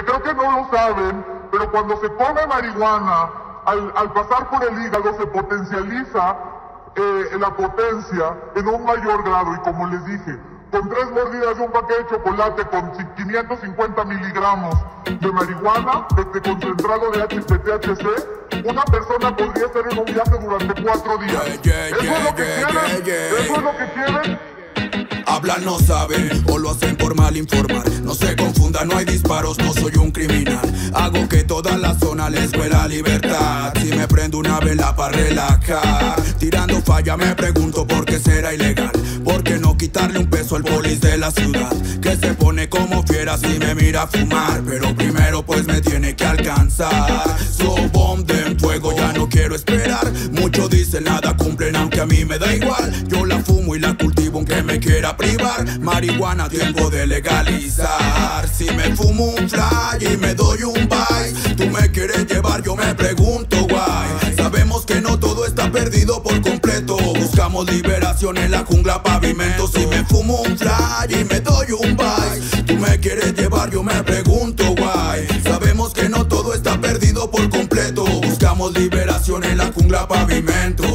que creo que no lo saben, pero cuando se come marihuana, al pasar por el hígado se potencializa la potencia en un mayor grado, y como les dije, con 3 mordidas de un paquete de chocolate con 550 miligramos de marihuana, de concentrado de THC, una persona podría estar en un viaje durante 4 días. ¿Eso es lo que quieren? ¿Eso es lo que quieren? Hablan, no saben, o lo hacen por mal informar. No se confundan, no hay disparos, no soy un criminal. Hago que toda la zona les huela a libertad. Si me prendo una vela para relajar, tirando falla me pregunto por qué será ilegal. ¿Por qué no quitarle un peso al polis de la ciudad? Que se pone como fiera si me mira fumar, pero primero pues me tiene que alcanzar. So bomb en fuego, ya no quiero esperar. Muchos dicen nada cumplen, aunque a mí me da igual. Yo la fumo y la cultivo aunque me quiera privar. Marihuana, tiempo de legalizar. Si me fumo un fly y me doy un bite, tú me quieres llevar, yo me pregunto why. Sabemos que no todo está perdido por completo. Buscamos liberación en la jungla, pavimento. Si me fumo un fly y me doy un bite, tú me quieres llevar, yo me pregunto why. Sabemos que no todo está perdido por completo. Buscamos liberación en la jungla, pavimento.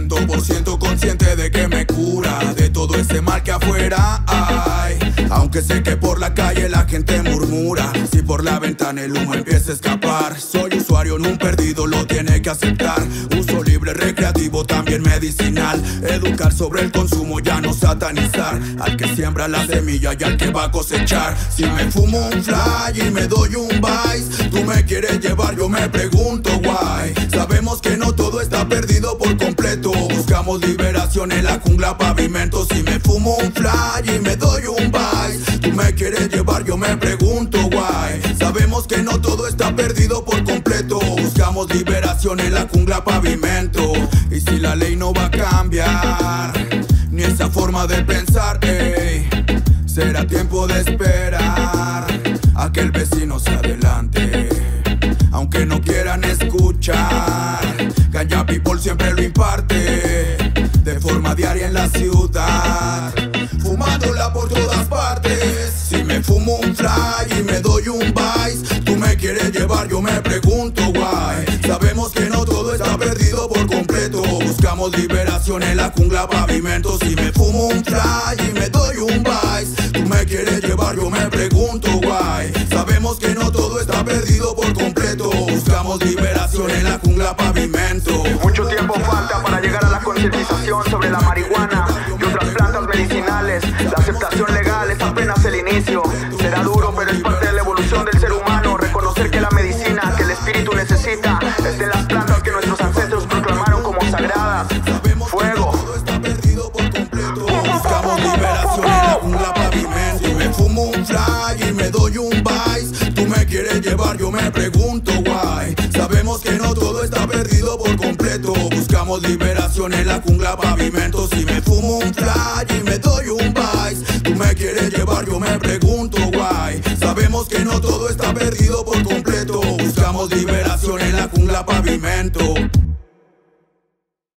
100% consciente de que me cura de todo ese mal que afuera hay. Aunque sé que por la calle la gente murmura, si por la ventana el humo empieza a escapar. Soy usuario, no un perdido, lo tiene que aceptar. Uso libre, recreativo, también medicinal. Educar sobre el consumo, ya no satanizar al que siembra la semilla y al que va a cosechar. Si me fumo un fly y me doy un vice, tú me quieres llevar, yo me pregunto why. Sabemos que no todo está perdido por completo. Buscamos liberación en la jungla, pavimento. Si me fumo un fly y me doy un vice, tú me quieres llevar, yo me pregunto why. Sabemos que no todo está perdido por completo. Buscamos liberación en la jungla, pavimento. Y si la ley no va a cambiar, ni esa forma de pensar, ey, será tiempo de esperar a que el vecino se adelante, aunque no quieran escuchar. Ganja People siempre lo imparte de forma diaria en la ciudad, fumándola por todas partes. Si me fumo un fly y me doy un vice, tú me quieres llevar, yo me pregunto why. Sabemos que no todo está perdido por completo. Buscamos liberación en la jungla, pavimento. Si me fumo un fly y me doy un vice, tú me quieres llevar, yo me pregunto why. Sabemos que no todo está perdido por completo. Buscamos liberación en la jungla, pavimento. Mucho tiempo falta para llegar a la concientización sobre la marihuana y otras plantas medicinales. La aceptación legal es apenas el inicio. Será duro, pero es parte de la evolución del ser humano. Reconocer que la medicina que el espíritu necesita es de las plantas que nuestros ancestros proclamaron como sagradas. Fuego. Buscamos liberación en la jungla, pavimento. Si me fumo un fly y me doy un vice, tú me quieres llevar, yo me pregunto why. Sabemos que no todo está perdido por completo. Buscamos liberación en la jungla, pavimento. Si me fumo un fly y me doy un vice, tú me quieres llevar, yo me pregunto why. Sabemos que no todo está perdido por completo. Buscamos liberación en la jungla, pavimento.